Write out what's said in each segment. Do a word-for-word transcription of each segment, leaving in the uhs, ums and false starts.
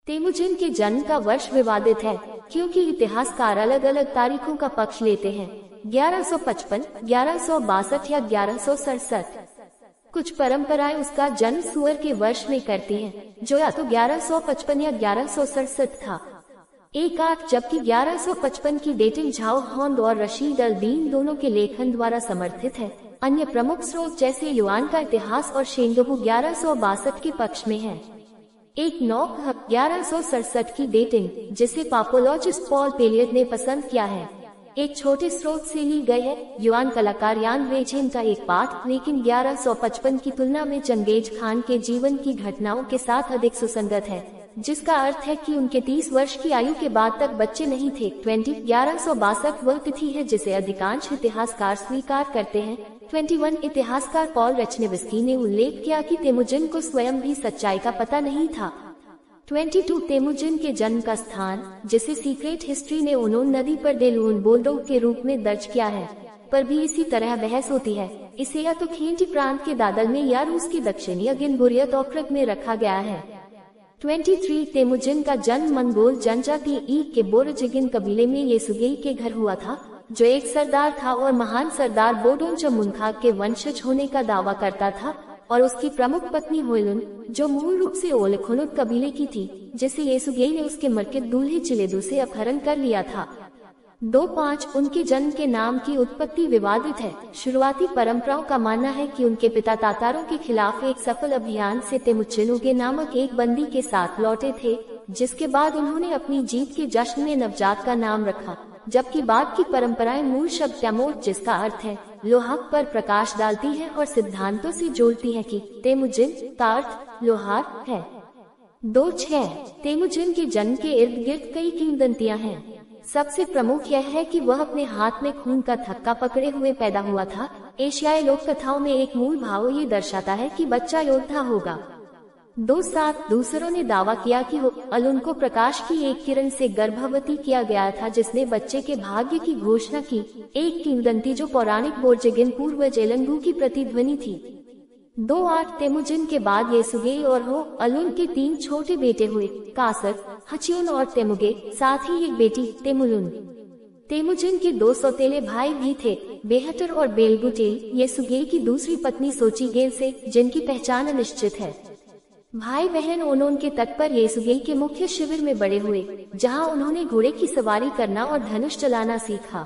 Temujin के जन्म का वर्ष विवादित है क्योंकि इतिहासकार अलग अलग तारीखों का पक्ष लेते हैं, ग्यारह सौ पचपन, ग्यारह सौ बासठ या ग्यारह सौ सड़सठ। कुछ परंपराएं उसका जन्म सूअर के वर्ष में करती हैं, जो या तो ग्यारह सौ पचपन या ग्यारह सौ सड़सठ था। एक आठ जबकि ग्यारह सौ पचपन की डेटिंग झाओ हॉन्द और रशीद अल दीन दोनों के लेखन द्वारा समर्थित है। अन्य प्रमुख स्रोत जैसे युआन का इतिहास और शेंगबू ग्यारह सौ बासठ के पक्ष में है। एक नौ ग्यारह सौ सड़सठ की डेटिंग, जिसे पापोलॉजिस्ट पॉल पेलियट ने पसंद किया है, एक छोटे स्रोत से ली गई है। युआन कलाकार यान वेझेन का एक पाठ, लेकिन ग्यारह सौ पचपन की तुलना में चंगेज खान के जीवन की घटनाओं के साथ अधिक सुसंगत है, जिसका अर्थ है कि उनके तीस वर्ष की आयु के बाद तक बच्चे नहीं थे। बीस ग्यारह सौ बासठ वह तिथि है जिसे अधिकांश इतिहासकार स्वीकार करते हैं। इक्कीस इतिहासकार पॉल रचनेविस्की ने उल्लेख किया कि तेमुजिन को स्वयं भी सच्चाई का पता नहीं था। बाईस तेमुजिन के जन्म का स्थान, जिसे सीक्रेट हिस्ट्री ने उनोन नदी पर डेलून बोल्डो के रूप में दर्ज किया है, पर भी इसी तरह बहस होती है। इसे या तो खींटी प्रांत के दादल में या रूस की दक्षिणी अगिनबुरियत ओक्रग में रखा गया है। तेईस तेमुजिन का जन्म मंगोल जनजाति ई के बोरजिगिन कबीले में येसुगेई के घर हुआ था, जो एक सरदार था और महान सरदार बोडोन चमुनखाग के वंशज होने का दावा करता था, और उसकी प्रमुख पत्नी होइलुन, जो मूल रूप से ओलखुनुत कबीले की थी, जिसे येसुगेई ने उसके मरके दूल्हे चिलेदू से अपहरण कर लिया था। दो पाँच उनके जन्म के नाम की उत्पत्ति विवादित है। शुरुआती परंपराओं का मानना है कि उनके पिता तातारों के खिलाफ एक सफल अभियान से तेमुचिनुगे नामक एक बंदी के साथ लौटे थे, जिसके बाद उन्होंने अपनी जीत के जश्न में नवजात का नाम रखा, जबकि बाद की परंपराएं मूल शब्द तैमूर, जिसका अर्थ है लोहाक, पर प्रकाश डालती हैं और सिद्धांतों से जोड़ती हैं कि तेमुजिन का अर्थ लोहार है। दो छह तेमुजिन के जन्म के इर्द गिर्द कई किंवदंतियां हैं। सबसे प्रमुख यह है कि वह अपने हाथ में खून का थक्का पकड़े हुए पैदा हुआ था। एशियाई लोक कथाओं में एक मूल भाव ये दर्शाता है कि बच्चा योद्धा होगा। दो सात दूसरों ने दावा किया कि अलुन को प्रकाश की एक किरण से गर्भवती किया गया था, जिसने बच्चे के भाग्य की घोषणा की। एक किंवदंती जो पौराणिक बोरजिगिन पूर्व जेलंगू की प्रतिध्वनि थी। दो आठ तेमुजिन के बाद येसुगेई और हो अलुन के तीन छोटे बेटे हुए, कासर, हचियोन और तेमुगे, साथ ही एक बेटी तेमुलुन। तेमुजिन के दो सौतेले भाई भी थे, बेहतर और बेलगुटेल, येसुगेई की दूसरी पत्नी सोचीगेल से, जिनकी पहचान अनिश्चित है। भाई बहन ओनोन के तट पर येसुगेई के मुख्य शिविर में बड़े हुए, जहां उन्होंने घोड़े की सवारी करना और धनुष चलाना सीखा।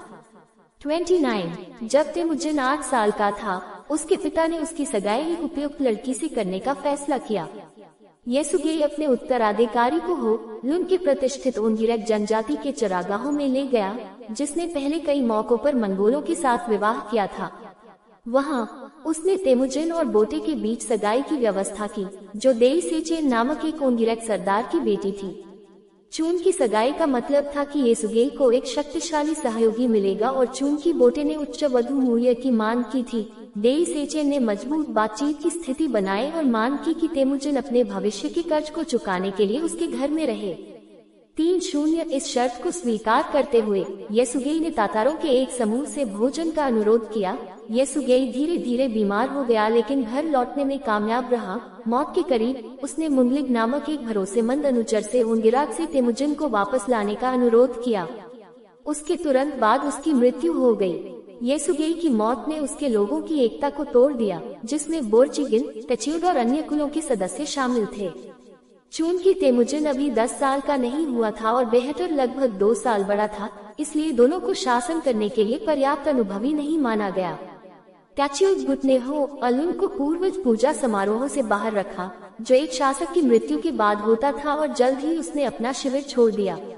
उनतीस जब तेमुजिन आठ साल का था, उसके पिता ने उसकी सगाई एक उपयुक्त लड़की से करने का फैसला किया। येसुगेई अपने उत्तराधिकारी को हो लुन के प्रतिष्ठित ओंगिरेक जनजाति के चरागाहों में ले गया, जिसने पहले कई मौकों पर मंगोलों के साथ विवाह किया था। वहां उसने तेमुजिन और बोटे के बीच सगाई की व्यवस्था की, जो देई सेचेन नामक एक ओंगिरेक सरदार की बेटी थी। चून की सगाई का मतलब था कि येसुगेई को एक शक्तिशाली सहयोगी मिलेगा, और चून की बोटे ने उच्च वधु मूल्य की मांग की थी, देई सेचेन ने मजबूत बातचीत की स्थिति बनाई और मांग की कि तेमुजिन अपने भविष्य के कर्ज को चुकाने के लिए उसके घर में रहे। तीन शून्य इस शर्त को स्वीकार करते हुए येसुगेई ने तातारों के एक समूह से भोजन का अनुरोध किया। येसुगेई धीरे धीरे बीमार हो गया, लेकिन घर लौटने में कामयाब रहा। मौत के करीब उसने मुंगलिग नामक एक भरोसेमंद अनुचर से ओंगिराक से तेमुजिन को वापस लाने का अनुरोध किया। उसके तुरंत बाद उसकी मृत्यु हो गई। येसुगेई की मौत ने उसके लोगों की एकता को तोड़ दिया, जिसमें बोरचिगिन, टचियोड और अन्य कुलों के सदस्य शामिल थे। चून की तेमुजिन अभी दस साल का नहीं हुआ था और बेहतर लगभग दो साल बड़ा था, इसलिए दोनों को शासन करने के लिए पर्याप्त अनुभवी नहीं माना गया। टचियोड ने हो अलुन को पूर्वज पूजा समारोह से बाहर रखा, जो एक शासक की मृत्यु के बाद होता था, और जल्द ही उसने अपना शिविर छोड़ दिया।